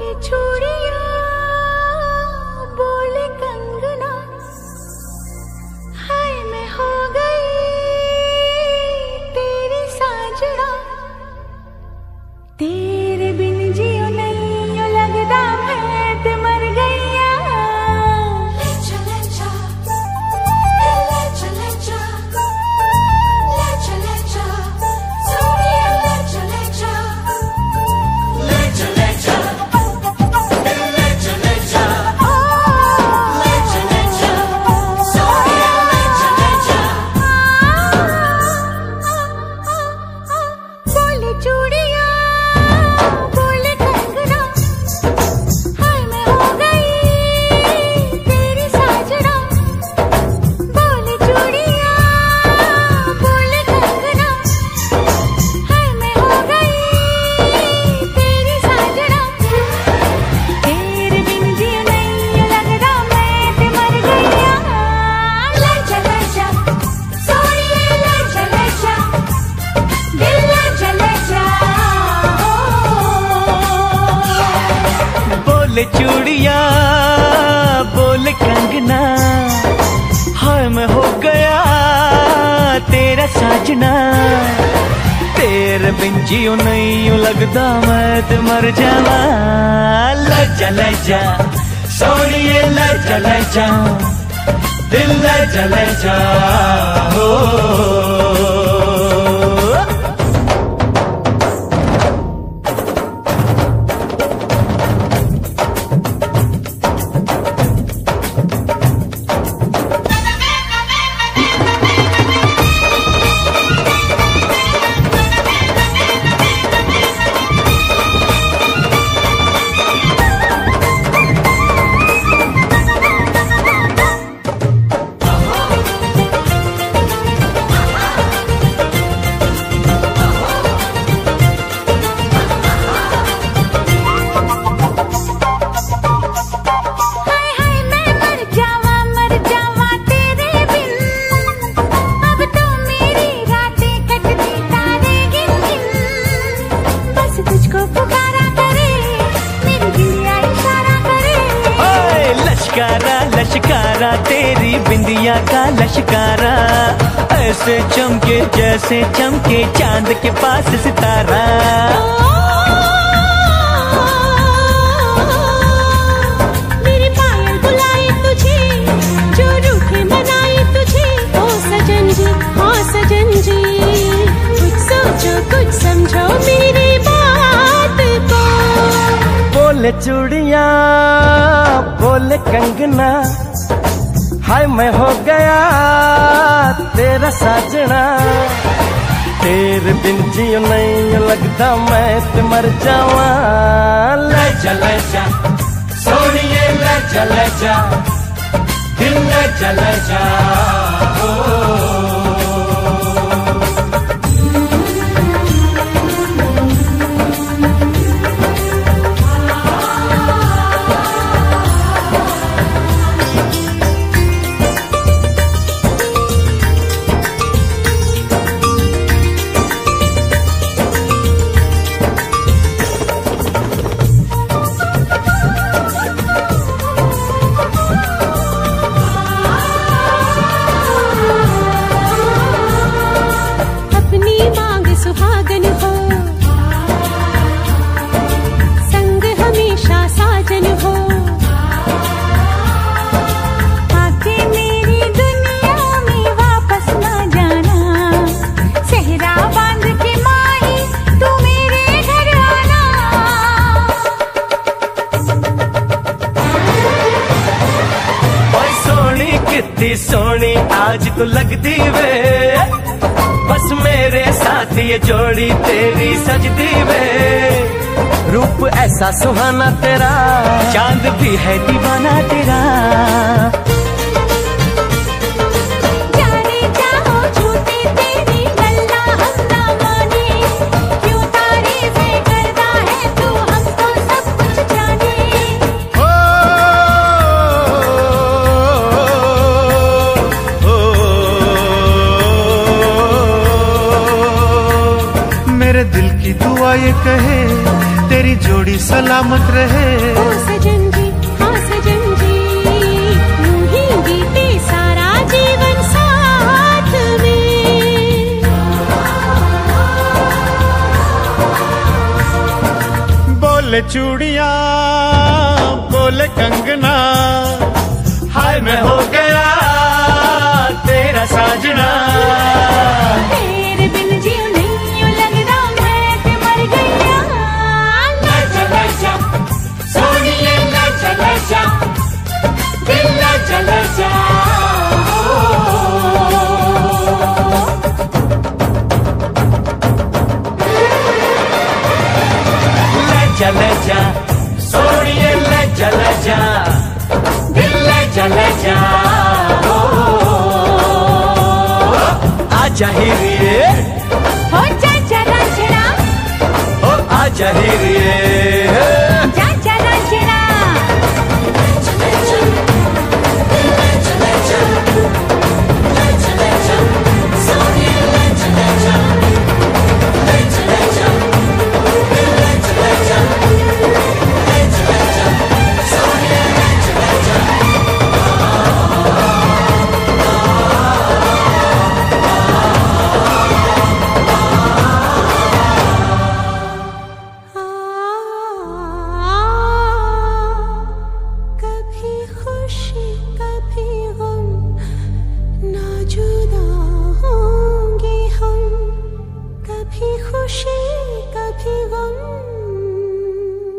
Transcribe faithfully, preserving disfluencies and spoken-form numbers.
बोले चूड़िया बोले कंगना, हाय मैं हो गया तेरा साजना। तेरे बिन जियो नहीं यूं लगता मैं तो मर जावा। लजा लजा सोनिए लजा लजा, दिल लजा लजा हो। लश्कारा लश्कारा तेरी बिंदिया का लश्कारा, ऐसे चमके जैसे चमके चांद के पास सितारा। मेरी पायल बुलाए तुझे, जो रूठे मनाए तुझे। ओ सजन जी ओ सजन जी, कुछ सोचो कुछ समझो मेरी बात को। बोले चूड़िया बोले कंगना, हाय मैं हो गया तेरा साजना। तेरे बिन जियो नहीं लगता मैं तो मर जावा। लजा लजा सोनिए लजा लजा, दिल लजा लजा ओ। सुहागन हो संग हमेशा साजन हो, आके मेरी दुनिया में वापस ना जाना। सेहरा बांध के माही तू मेरे घर आना। ओए सोनी कितनी सोनी आज तो लगती वे, बस मेरे साथ ये जोड़ी तेरी सजदी वे। रूप ऐसा सुहाना तेरा, चांद भी है दीवाना तेरा। जाने जाओ झूठे तेरी गल्ला हम ना माने, क्यों तारीफें करता है तू हमको सब कुछ जाने। मेरे दिल की दुआ ये कहे, तेरी जोड़ी सलामत रहे। ओ सजन जी हाँ सजन जी, यूं ही बीते सारा जीवन साथ में। बोले चूड़ियां बोले कंगना, हाय मैं हो गया तेरा साजना। तेरे बिन जियो नहीं यूं लगदा मैं ते मर गईया। लजा लजा सोनिए लजा लजा, दिल लजा लजा। लजा लजा सोनिए लजा लजा, दिल लजा लजा। आजा हीरे हो जा जा रांझणा, ओ आजा हीरे, जा जा रांझणा। कभी खुशी कभी गम, ना जुदा होंगे हम। कभी खुशी